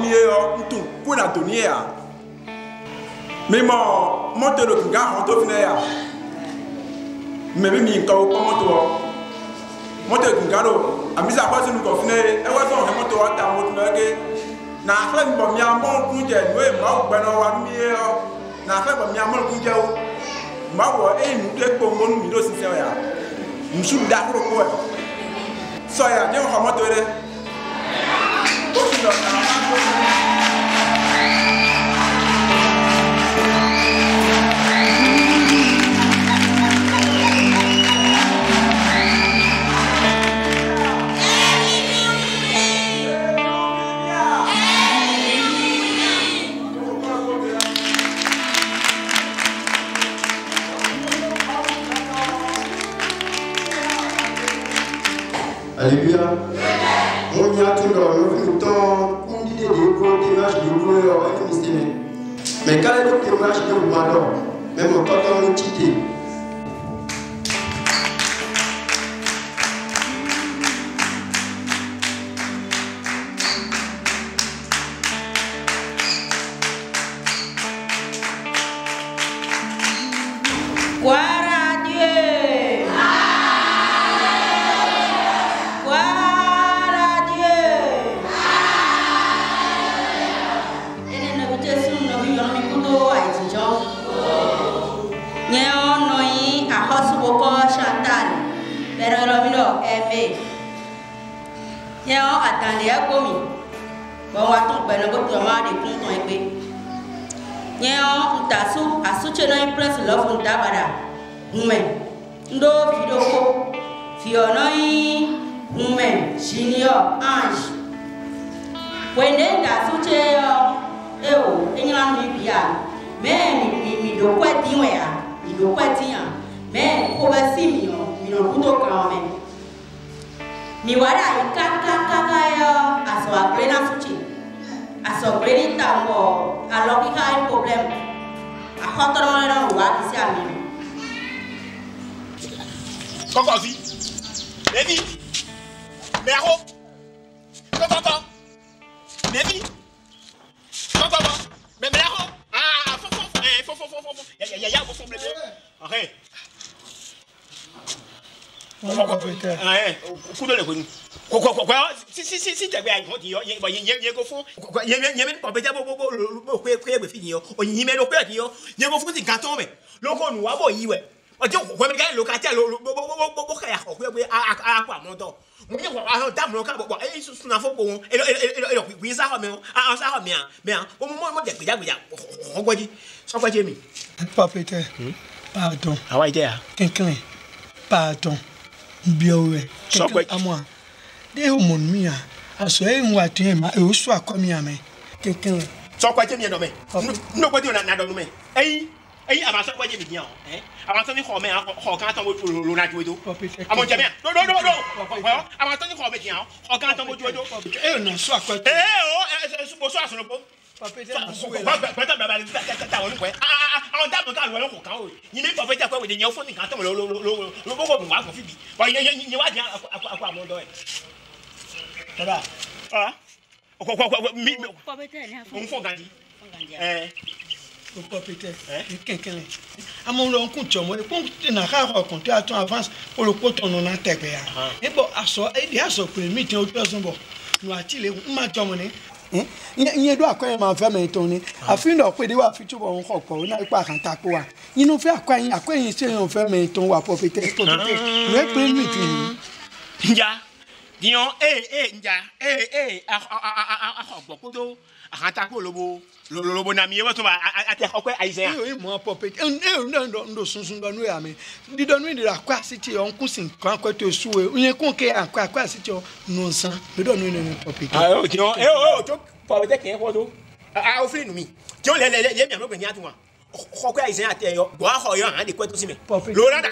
mieux tout pour la donner. Mais mon monte le gars en tout venir. Mais même il quand monte le gars a mis à part sur nous confiner et ouais on remonte au ta monte que na fait bon mia mon kunje we ma gbe no wa mi na fait bon mia mon kunje o ma wo e nu de ko mo nu mi do si se ya nsu da ko ko so ya de ko mo to re o si lo Alléluia. On y a tout dans le temps, on dit des témoignages de l'honneur et de mystère. Mais quand il y a des témoignages de l'honneur, même quand on est quitté. Attendez à commis. Bon, on va tout faire le tournoi des comptes en épée. Nyan utasu asuche na impress love ndabada. Mume. Ndo fidoko. Fionoi mume junior ange. Wende ndasuche yo enyala mbia. Me mi do kweti ya. Mi do kweti ya. Me ko ba simio mi no kuto kame. Mi wada kaka yo aso plena suchi aso pleni tango aloki ka problem a khotoro na wa disi ami Kokofi Baby Mero Kokoko Baby Kokoko Mero ah fo ya fo blé arrête coup de l'économie. Quoi si t'as bien dit yo y go fond y même pas peut-être le fini yo on y met le père yo y go fond 14 mais le ko nous abo yi ouais on dit quoi mais gars locataire le à quoi mon temps on dit quoi dame le cas bon et sous na fond bon et oui ça mais ça mais au moment de ya on quoi dit ça quoi Jimmy papa pardon ah ouais there quelqu'un pardon Biowe, à moi. Des hommes mia, à ce moi tu es ma et au soir comme yamé. Quelqu'un. Sans quoi tu viens nommer. Nous quoi tu n'as pas nommé. Hey, avant ça quoi tu viens. Avant ça, tu remets quand on va pour le nature. À mon diamant. Non. Avant ça, tu remets bien. Quand on va pour le eh non, soit quoi. Eh, soir sur le pot. Papa, à mon long compte, moi, le compte n'a pas raconté à ton avance pour le compte on a intégré. Et bon, à ça, il y a ce premier temps, bon, nous a-t-il m'a demandé. Il doit quand même faire maintenant. À fin de quoi, il doit faire tout bon encore. On n'a pas un taco. Il nous fait à quoi il s'est en fait maintenant à propriété. Nous est prévenu. Ya, disons, le bon ami, on va à terre quoi, Aïsé. Oui, moi, propriété. Non, son nous à mais. Dis donne-nous de la quoi, si tu es en cousin, quand tu es sous, on est conqué à quoi, si tu es non sans. Me donne une propriété. Ah, disons, propriété qui est quoi, ah, offrir nous, disons, les miens, nous, à toi. Quoi, Aïsé à terre, boire, rien, des quoi, tout aussi, mais. Lola,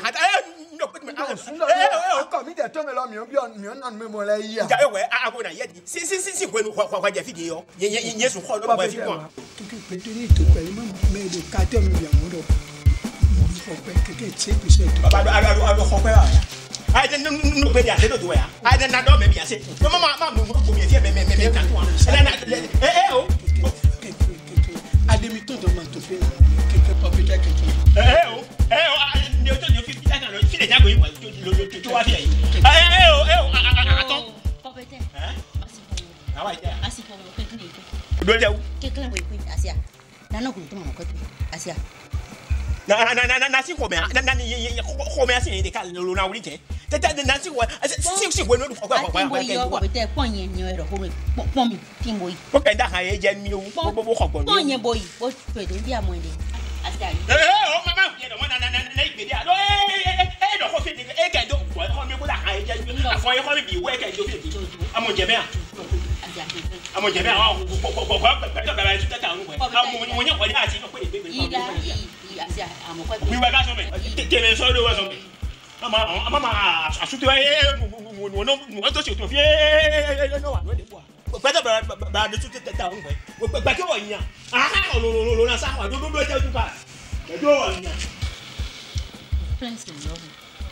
comme il est tombé là, mieux non, mais moi là, il y a. Si, quoi, nous, quoi, des filles, il y a son rôle, pas fait quoi. Tout qui peut tenir tout, mais de 14 millions d'euros. Il faut que quelqu'un sait que c'est tout. Alors, I didn't know where I said to where. I didn't know maybe I said, Mamma, go me here, maybe can't one. I didn't to the man to feel quelque Nasi come assim de cara no na urite. Tete nasi wa si we no ko ko da ha e je mi o bo ko gbon. Ponye boy, bo pe de dia mo de. Asia. O mama fi de mo na ipe dia. Do ko fi de e ke do ko mi ko da ha e je mi. Afo ye ko mi bi we ke do fi de. Amo je me a. Amo je me a ko ba su ta ta nu ko. Amo nya ko dia ati ko e be. Asia, amo ko. We were gaso me. Tele so do so me. Mama asutu no to si to fi no wa no de bo. Pẹ̀tẹ̀ bẹ̀rẹ̀ de tún tẹ̀tẹ̀ àwọn ọ̀gbẹ́ pẹ̀kẹ́ wọ̀ yín à lò na sáwà dúdú ẹ̀jẹ̀ ojú ká ẹ̀jọ́ wọ̀ yín à. Prince love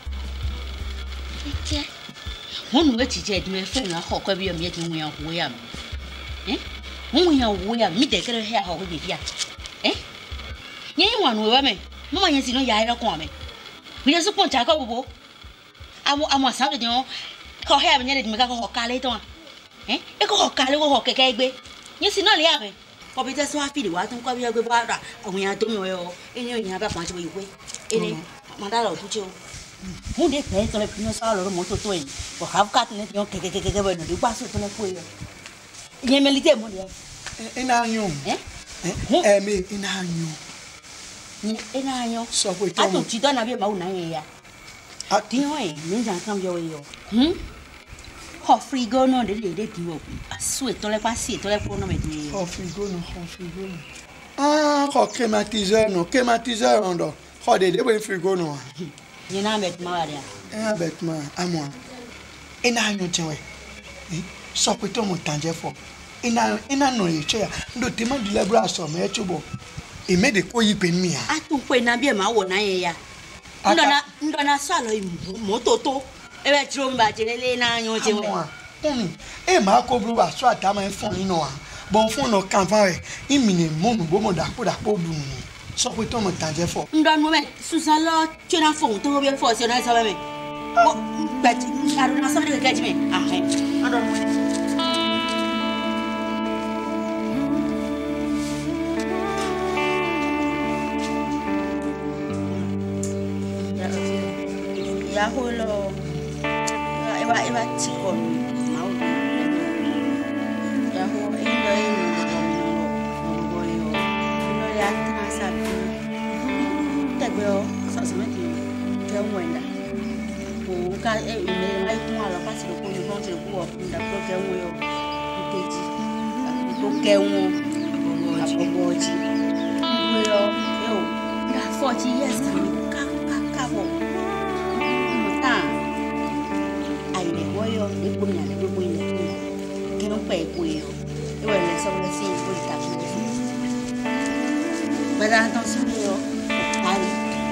ẹ̀jẹ̀ wọ́n nù ẹ̀tì jẹ́ ẹ̀dùn ẹ̀fẹ́ ìlà ọkọ̀ bí ọmọ yẹn ti wọ́n yàn wọ́ yà mí wọ́n yàn wọ́ yà mí dẹ̀kẹ́rẹ́ hẹ́ àhọ́ bèbí à yẹn wà nù ẹ̀wẹ́ mẹ́ mọ́mọ́ yẹn sì náà yà á ẹ̀rẹ́kùn àmẹ́ mi yẹn sọ́kùn ọ̀jà kọ́ gbogbo àwọn àṣà òde wọn kọ́ hẹ́ àmì yẹn lè dì mí ká kọ́ kálẹ̀ tán e ko kale ko keke gbe yin si na le ave ko bi te so afi de wa tun ko bi gbe ba ra àwọn yan to mi o eni o yan ba kan se bo iwe eni ma da lo tuche o mu de pe to le pino sa lo mo to yin ko have cat ne yon keke bo no di gba so to le ko yo yen melite mo de ina anyun me ina anyun ni ina anyun so ko to atu ti do na bi ma una yen ya ati ho e mi jan kan yo yo frigo no de diwo asu to le pasi to le no me di frigo no ko climatiseur ondo ko de bo frigo no ni na bet ma ya bet ma amo ina anyo tenwe so pe to mo tanje fo ina no e che ya ndo te ma di lebra so me chubo e me de ko yi pe mi a atu pe na bi e ma wo na yen ya ndo na so alo mototo ebe tiro mba jelele na anyo je mo e ma ko bru ba so ata ma fun ino a bon fun no kan fa re imini mo nu bo mo da po bu so pe to mo tanje fo ndo no me susa lo chena fun to be fo se na so me o bet aru na so de ke ji me he ndo no ya holo eba chiko mau ya ho indo no ya trasa tegbo so so meti ke wenda ko ka me mai ku ala pasi ko ni bon te ku o nda ko ke wo yo keji ko ke wo abogoji wo yo ya 40 years ka bo yo e ko nya le bo ile ke no pe ko yo e wa le so le sin ko ta ko bada tan so yo ai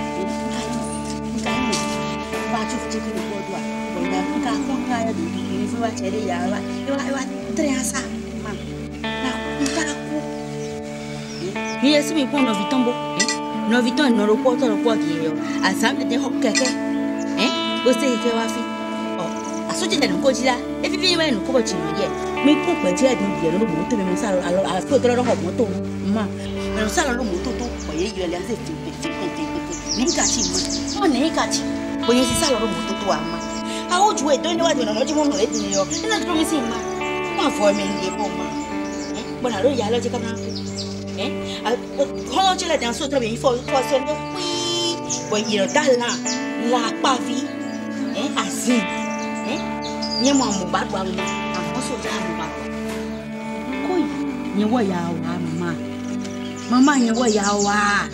ba chu ti ko ko do ko na ka ko ka ya di ni fu wa che de ya wa e wa tre asa ma na ta ko ni esi mi ko no vitombo no viton no ro ko to ro ko ki yo asam de ho keke o se ke wa fi soje de nko jira e fi fi we nko bo chi ye mi ko pe je di ye lo mo to mi mo sa lo a ko to lo ho mo to ma lo sa lo mo to ko ye ye le ase fi ni ka chi mo o ni ka chi bo ye si sa lo mo to ama a o ju e do ni wa de no ji mo no e di yo ina to mi si ma fo mi ni bo ma bo na lo ya lo je ka ma a ko lo je le dan so to bi fo so ni bo ye lo da la pa fi asi nye mo ba do am am so ja mo ba ko nye wo ya wa mama nye wo ya wa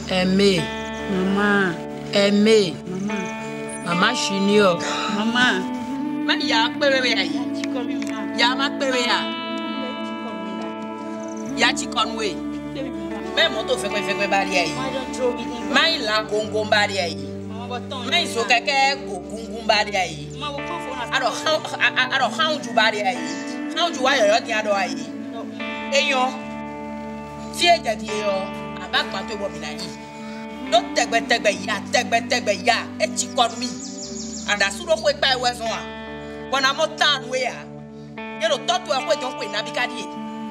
mama shinio mama ma ya pewe ya ma pewe ya chikonwe be mo to fepe bari ai mai la gongo bari ai mai so keke go gungun bari ai aro han ju ba de ayi han ju wa yo ti ado ayi eyan ti e je di yo aba pa to bo mi na yi do tegbe ya e ti ko mi and asuro ko pa ewe so a bona mo tan we ya ye lo to to e ko jon pe na bi ka di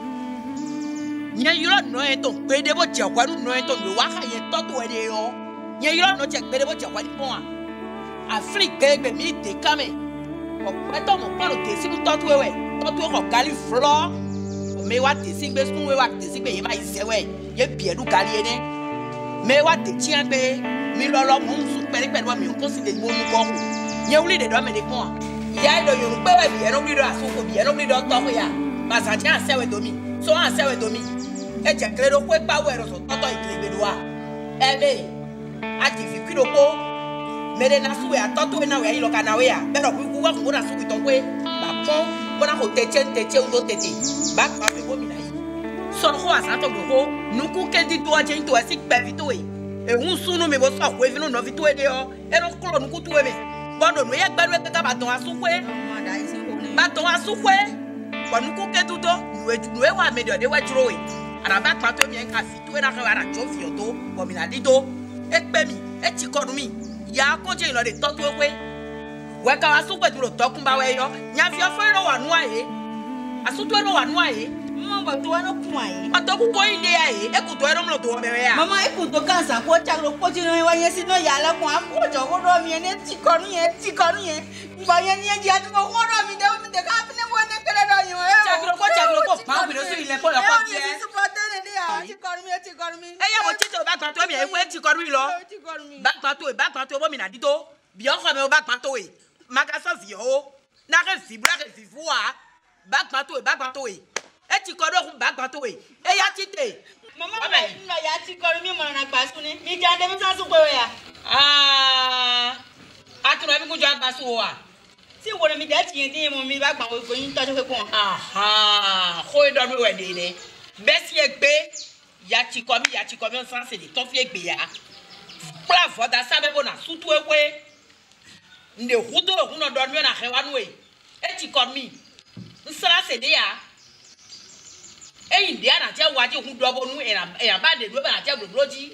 nye yoro no e to pe de bo je kwa nu no e to mi wa ha ye to to e de yo nye yoro no je pe de bo je kwa ni pon a Afrique gbe mi de kame o pe to mo paro te si to to we to to ko gali flo o me wa te si gbe sun we wa te si gbe ye ma ise we ye bi edu gali ene me wa te ti an gbe mi lo mo sun pe pe mi o ko si de mo nu ko nye wuli de do me de pon a ya do yo pe we bi e no bi do aso ko bi e no bi do to ko ya ma sa ti an se we do mi so an se we do mi e je kledo ko pa we ro so toto iklegbe do wa e me a ti fi kilo ko mere na suwe atoto na we yi lo kana we ya pero ku wa ko na suwe to we ba pon bona ko teche undo tete ba pa pe go mi na yi so ko asa to go nuku kendi to aje into asi pe vito e hun sunu me bo so ko evinu no vito e de o e no klo nuku tu e me bodo no ye gbaru e ka ba ton asukwe ba ton asukwe wa nuku kedu do nu e wa me de wa juro we araba pa to mi en ka fito e na ka ara jo fi o to bo mi na lido e pe mi e ti ko mi ya ko je lo de to to we ka asu pe duro to kun ba we yo nya fi ofo ro wa nu aye asu to ro wa nu aye mo ba to wa no kun aye o to ku ko inde aye e ku to ro mo to be we ya mama e ku to kansa ko chagro ko ti no wa yen si no ya la kun a ko jo ko do mi ene ti ko nu yen ba yen ni e ji atu ko ro mi de ka fi ne mo ne kele do yin chagro ko pa bi do so ile ko lo ko bi e ti ko mi e ya mo ti to ba kan to mi e we ti ko ri lo ba kan to bo mi na di to bi o ko me o ba kan to e maka so fi o na ke fi bra ke fi fu a ba kan to e e ti ko do kun ba kan to e ya ti te mama no ya ti ko mi mo na gba su ni mi jande mi sa su pe we ya atuna bi ku jo gba su wa ti wo mi de ti yin din mo mi ba gba wo yin to jo pe ko ko do mi we de ni be si egbe ya ti ko mi o san se de to fi egbe ya pla foda sabe bona su tu ewe nde hudo huno do mi na hewa nu e ti ko mi nsara se de ya eyin dia na je waje hu do bo nu e ba de do ba na je gbogboji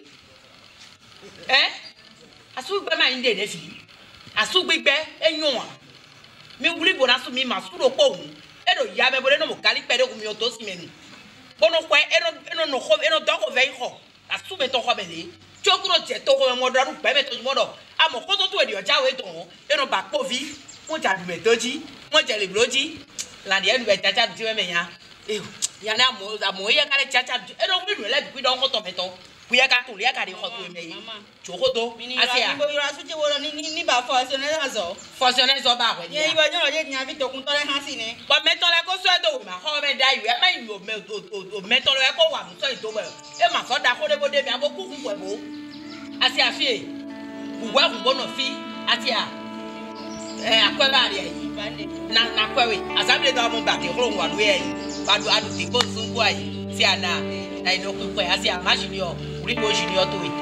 asu gbe ma inde de fi asu gbigbe enyun mi wuli bona su mi ma su ro po hu e do ya be bo le no mo kali pe de ku mi o to si menu bono kwa eno no ho eno do ko vei ho asu me to ho be le chokuro je to ko mo do ru pe me to mo do amo ko to tu e di oja we to eno ba po vi mo ja du me toji mo je le bloji la di enu be chacha du me ya ya na mo ye ka le chacha eno wi nu le bi do ko to me to ku ye ka to le ka di ho to me yi choko to asia ni bo yura su je wo ni ba fo se ne azo ba we ye ibo jo je nya bi to kun to le han si ni bo me to le ko so do ma ho me da yu e ma yu me to le ko wa mu so do we e ma so da ko de bo de mi abo ku kun bo asia fi uwa ku bo no fi asia akwa ba ri yi na kwa we asabile do mo ba ke ro wa nu ye ba do adu ti ko sun bo ayi si ana na ino ko asia ma junior uri bo junior to we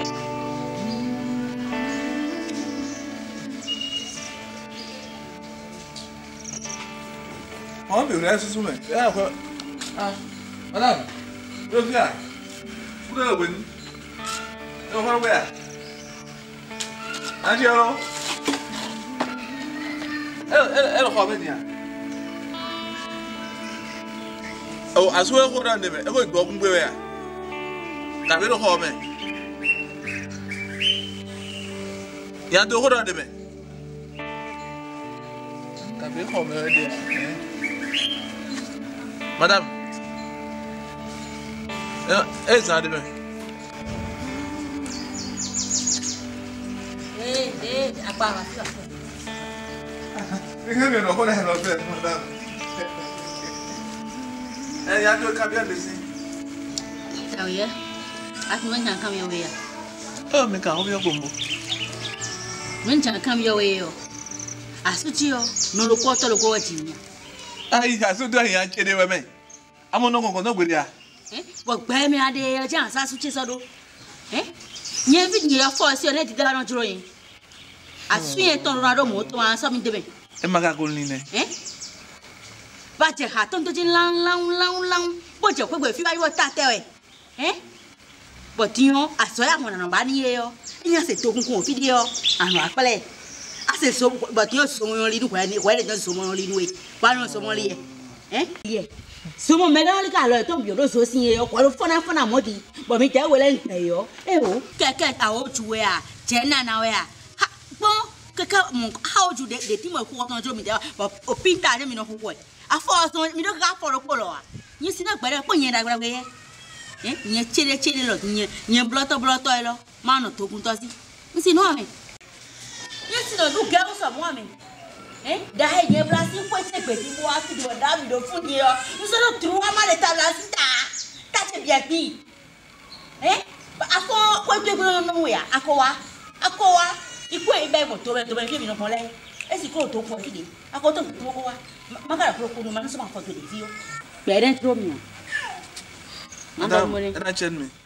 on peut rester sous main. Madame, je viens. Vous devez venir. Je vais voir. Angelo. Elle va venir. Oh, à ce moment-là, elle va go pour voir. T'as vu le homme? Il y a deux jours demain. T'as vu le homme? Madame, ça demain. À part ça. Madame. Il y a deux camions ici. Ça oui. À tout le monde camion oui. Oh, mais quand on vient comme vous. Mon camion oui. À ce tio, nous le portons le coaching. Ayi aso do yan chede we me amono gongo no gbere a bo gbe mi ade ya jan sa su chi so do nye vi ni ya fo se ne di da ran juro yin asu yen ton ra do mo to an so mi debe e maga ko line ba je ha ton to jin lang bo je kwe fi ba yo ta te we bo ti yo aso ya mo na ba ni yo nya se to kun fi di yo anu apele ase so bo ti yo so mo li du kwa ni kwa le jo so mo li du we ba no so mo li ye so mo me da li ka lo to bi o so sin ye yo ko lo fona mo di bo mi je we le nte yo o keke a o ju we a je na we a ha bo keke mo ha o ju de ti mo ku ko jo mi de bo o pinta je mi no ku ko a fo so mi do ka fo lo ko lo a ni si na gbere po yen da gbere ye yen chele lo yen bloto lo ma no to kun to si mi si no ame ni si no du ge o so mo ame da he yen bra si po che gbe ti bo a ti do da mi do fun ni yo mi so do tru ama le ta la si ta che bia bi ako ko gbe no no ya akowa iku e be mo to be fi mi no pon le e si ko to pon fi de ako to ko wa magara pro ko no ma so ma foto de fi yo bere tro mi Madam, and I